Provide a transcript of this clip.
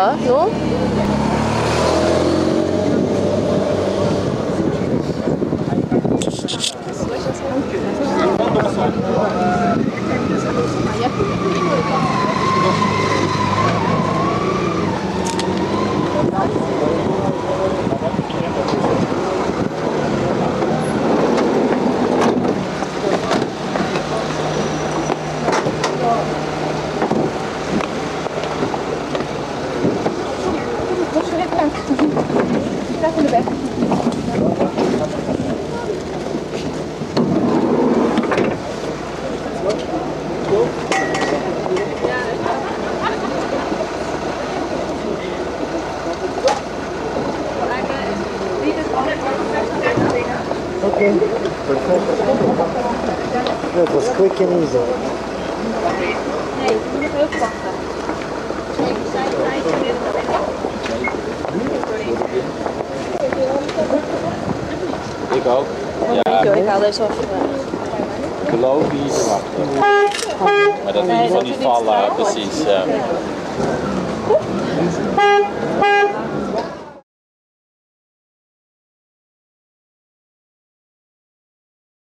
Ja, zo. Okay, perfect. That was quick and easy. Nee, ik moet nog even wachten. Ik ook. Ja, ik haal deze af. Ik geloof iets. Maar dat in ieder geval niet vallen, precies.